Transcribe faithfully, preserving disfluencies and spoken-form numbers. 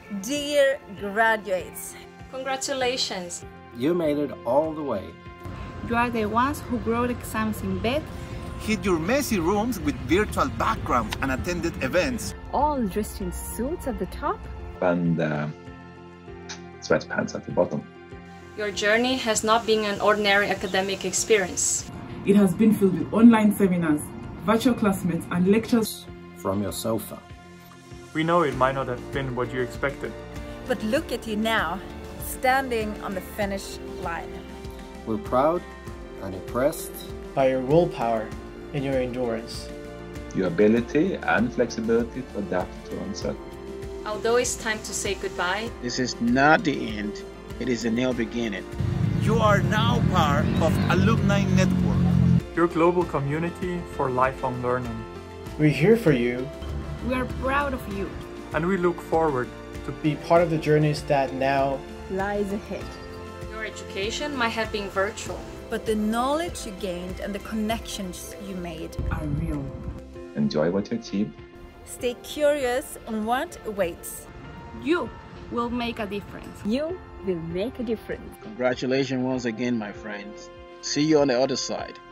Dear graduates, congratulations! You made it all the way. You are the ones who wrote exams in bed, hid your messy rooms with virtual backgrounds and attended events. All dressed in suits at the top and uh, sweatpants at the bottom. Your journey has not been an ordinary academic experience. It has been filled with online seminars, virtual classmates and lectures. From your sofa. We know it might not have been what you expected. But look at you now, standing on the finish line. We're proud and impressed by your willpower and your endurance. Your ability and flexibility to adapt to uncertainty. Although it's time to say goodbye, this is not the end, it is a new beginning. You are now part of Alumni Network. Your global community for lifelong learning. We're here for you. We are proud of you. And we look forward to be part of the journeys that now lies ahead. Your education might have been virtual, but the knowledge you gained and the connections you made are real. Enjoy what you achieved. Stay curious on what awaits. You will make a difference. You will make a difference. Congratulations once again, my friends. See you on the other side.